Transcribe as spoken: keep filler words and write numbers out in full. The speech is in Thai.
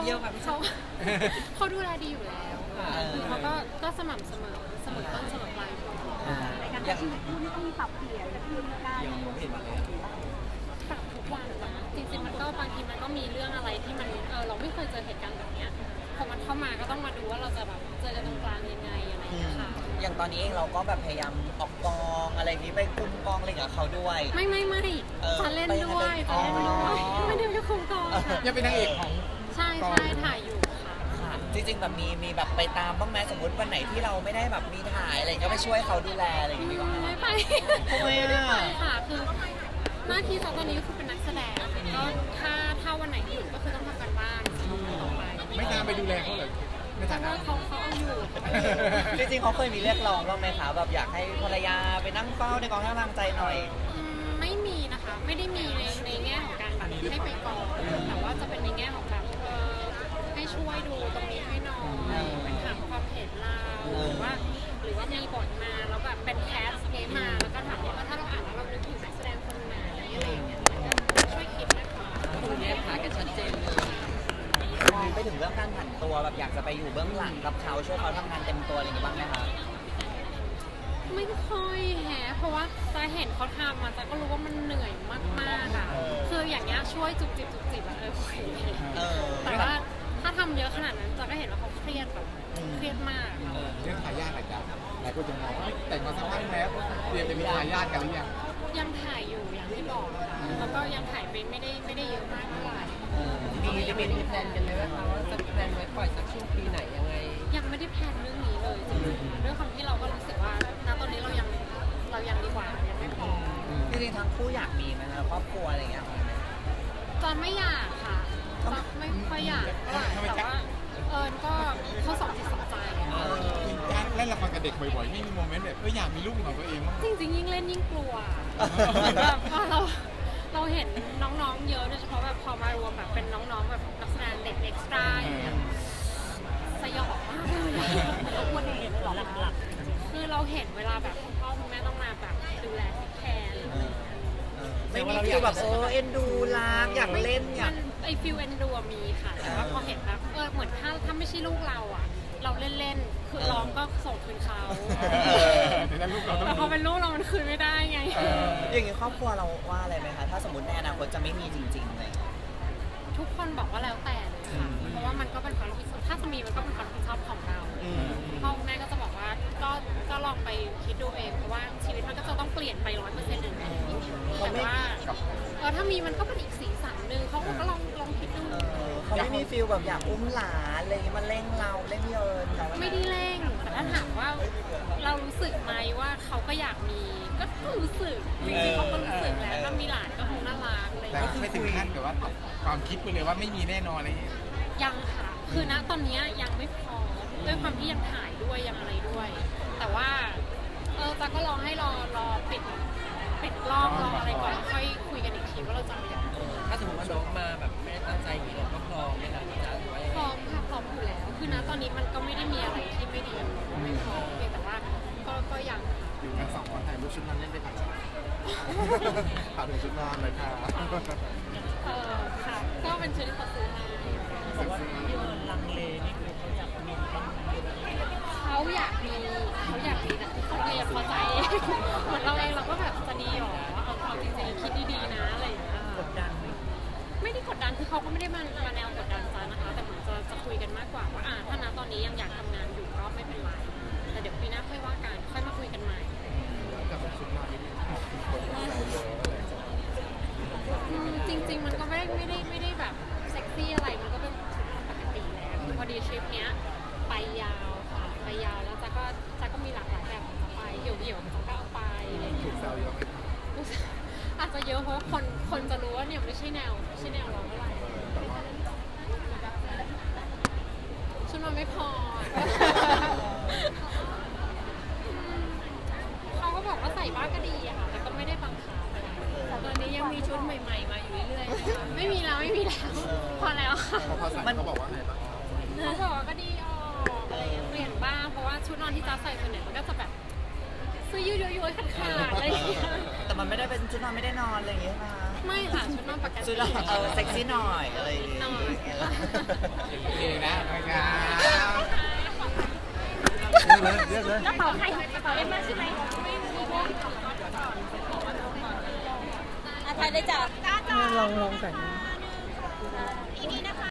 เยี่ยวค่ะเขาเขาดูแลดีอยู่แล้วคือเขาก็ก็สม่ำเสมอเสมอต้นเสมอปลายในการใช้ชีวิตคู่นี่ต้องมีปรับเปลี่ยนและมีการปรับทุกวันนะจริงๆมันก็บางทีมันก็มีเรื่องอะไรที่มันเออเราไม่เคยเจอเหตุการณ์แบบนี้พอมันเข้ามาก็ต้องมาดูว่าเราจะแบบเจอกันตรงกลางยังไงอะไรอย่างเงี้ยค่ะอย่างตอนนี้เองเราก็แบบพยายามออกกองอะไรนี้ไปคุมกองอะไรกับเขาด้วยไม่ไม่ไม่จะเล่นด้วยจะเล่นด้วยไม่ได้ไปคุมกองยังเป็นนางเอกของใช่ใช่ถ่ายอยู่ค่ะจริงๆแบบมีมีแบบไปตามบ้างไหมสมมติวันไหนที่เราไม่ได้แบบมีถ่ายอะไรก็ไปช่วยเขาดูแลอะไรอย่างเงี้ยไม่ไปไม่ไปค่ะคือหน้าที่ตอนนี้ก็คือเป็นนักแสดงก็ถ้าถ้าวันไหนหยุดก็คือต้องทำการบ้านต่อไปไม่ตามไปดูแลเขาเลยไม่ตามเขาเขาเอาอยู่จริงๆเขาเคยมีเรียกร้องบ้างไหมคะแบบอยากให้ภรรยาไปนั่งเฝ้าในกองให้กำลังใจหน่อยไม่มีนะคะไม่ได้มีในในแง่ของการแบบให้ไปกองแต่ว่าจะเป็นในแง่ของแบบให้ช่วยดูตรงนี้ให้หน่อยเป็นถามความเห็นเราหรือว่าหรือว่ามีบทมาแล้วแบบเป็นแคสเกมมาแล้วก็ถามว่าถ้าเราอ่านแล้วเรานึกถึงนักแสดงคนไหนอะไรอย่างเงี้ยช่วยคิดนะคะคุณแยกขากันชัดเจนเลยมองไปถึงเรื่องการผันตัวแบบอยากจะไปอยู่เบื้องหลังกับเขาช่วยเขาทำงานเต็มตัวอะไรอย่างเงี้ยบ้างไหมคะไม่ค่อยแฮะเพราะว่าจะเห็นเขาทำมาจะก็รู้ว่ามันเหนื่อยมากๆอ่ะคืออย่างเงี้ยช่วยจุกจิบจุกจิบอะเออแต่ว่าถ้าทำเยอะขนาดนั้นจะก็เห็นว่าเขาเครียดแบบเครียดมากเรื่องทายาทอะไรจ้ะหลายคนจะมองว่าแต่งมาสักพักแล้วเตรียมจะมีทายาทกันหรือยังยังถ่ายอยู่อย่างที่บอกแล้วก็ยังถ่ายไปไม่ได้ไม่ได้เยอะมากเท่าไหร่มีจะมีแพลนกันไหมคะว่าจะแพลนไว้ปล่อยสักช่วงปีไหนยังไงยังไม่ได้แพลนเรื่องนี้เลยจริงๆด้วยความที่เราก็รู้สึกว่าณตอนนี้เรายังเรายังดีกว่ายังไม่พอจริงๆทั้งคู่อยากมีไหมคะครอบครัวอะไรอย่างเงี้ยตอนไม่อยากค่ะตอนไม่ค่อยอยากแต่ว่าเอิญก็เขาสองจิตสองใจการเล่นละครกับเด็กบ่อยๆไม่มีโมเมนต์แบบเอออยากมีลูกของตัวเองมั้งจริงๆยิ่งเล่นยิ่งกลัวแบบว่าเราเราเห็นน้องๆเยอะโดยเฉพาะแบบพอมารวมแบบเป็นน้องๆแบบนักแสดงเด็กเอ็กซ์ตร้าอย่างเงี้ยสยองมากเลยเราควรเห็นหรอหลักๆคือเราเห็นเวลาแบบคุณพ่อคุณแม่ต้องมาแบบดูแลแทนไม่มีฟิลแบบเออเอ็นดูรักอยากเล่นอยากไอฟิลเอ็นดูมีค่ะแต่ว่าพอเห็นแบบเออเหมือนถ้าถ้าไม่ใช่ลูกเราอ่ะเราเล่นๆคือร้องก็ส่งคืนเขาแต่พอเป็นลูกเรามันคืนไม่ได้ไงอย่างนี้ครอบครัวเราว่าอะไรไหมคะถ้าสมมติในอนาคตจะไม่มีจริงๆเลยทุกคนบอกว่าแล้วแต่เลยค่ะเพราะว่ามันก็เป็นความรับผิดชอบถ้าจะมีมันก็เป็นความรับผิดชอบของเราพ่อแม่ก็จะบอกว่าก็ก็ลองไปคิดดูเองเพราะว่าชีวิตมันก็จะต้องเปลี่ยนไปร้อยเปอร์เซ็นต์หนึ่งแต่ว่าเออถ้ามีมันก็เป็นอีกสีสันหนึ่งเขาก็ลองลองคิดดูเขาไม่มีฟิลแบบอยากอุ้มหลานอะไรมาเร่งเราเร่งเยินไม่ได้เร่งแต่ถ้าถามว่าเรารู้สึกไหมว่าเขาก็อยากมีก็รู้สึกจริงๆเขาก็รู้สึกแล้วถ้ามีหลานก็คงน่ารักอะไรแต่ไม่ถึงขั้นแบบว่าความคิดไปเลยว่าไม่มีแน่นอนอะไรอย่างเงี้ยยังค่ะคือณตอนนี้ยังไม่พอด้วยความที่ยังถ่ายด้วยยังอะไรด้วยแต่ว่าเออตาก็ลองให้รอรอปิดปิดรอบรออะไรก่อนค่อยคุยกันอีกทีว่าเราจะไปยังไงถ้าสมมติว่าน้องมาแบบไม่ได้ตั้งใจอย่างนี้เราก็พร้อมไหมคะพร้อมค่ะพร้อมอยู่แล้วคือณตอนนี้มันก็ไม่ได้มีอะไรที่ไม่ดีไม่พร้อมเพียงแต่ว่าก็ก็ยังอยู่กันสองคนถ่ายรูปชุดนอนเล่นด้วยกันถ่ายถึงชุดนอนเลยค่ะเออค่ะก็เป็นชุดที่เขาซื้อให้บอกว่าที่ลังเลนี่คือเขาอยากมีเขาอยากมีเขาอยากมีแต่เขาเองพอใจเหมือนเราเองเราก็แบบจะดีหรอเอาเอาจริงๆคิดดีๆนะอะไรอย่างเงี้ยกดดันไม่ได้กดดันคือเขาก็ไม่ได้มามาแนวกดดันจ้านะคะแต่เหมือนจะจะคุยกันมากกว่าว่าอ่าถ้าณตอนนี้ยังอยากทำงานอยู่ก็ไม่เป็นไรแต่เดี๋ยวปีหน้าค่อยว่ากันค่อยมาคุยกันใหม่จริงๆมันก็ไม่ได้ไม่ได้ไม่ได้แบบเซ็กซี่อะไรมันก็เป็นปกติแล้วพอดีทริปเนี้ยไปยาวค่ะไปยาวแล้วจ้าก็จ้าก็มีหลากหลายแบบของไปเหี่ยวเหี่ยวจ้าก็เอาไปอะไรอย่างเงี้ยอาจจะเยอะเพราะคนคนจะรู้ว่าเนี่ยไม่ใช่แนวไม่ใช่แนวเราเท่าไหร่ชุดมันไม่พอเขาก็บอกว่าใส่บ้างก็ดีอะค่ะแต่ก็ไม่ได้บังคับตอนนี้ยังมีชุดใหม่ๆมาอยู่เรื่อยๆไม่มีแล้วไม่มีแล้วพอแล้วค่ะมันเขาบอกว่าไงบ้างเขาบอกว่าก็ดีออกอะไรเปลี่ยนบ้างเพราะว่าชุดนอนที่จ้าใส่ส่วนใหญ่มันก็จะแบบซื้อยุ่ยๆขาดๆอะไรอย่างเงี้ยแต่มันไม่ได้เป็นชุดนอนไม่ได้นอนอะไรอย่างเงี้ยค่ะไม่ค่ะชุดนอนปกติชุดนอนเออเซ็กซี่หน่อยอะไรอย่างเงี้ยเลยเรียกเลยกระเป๋าใครกระเป๋าเอ็มมาใช่ไหมอาทายได้จ้ะลองลองใส่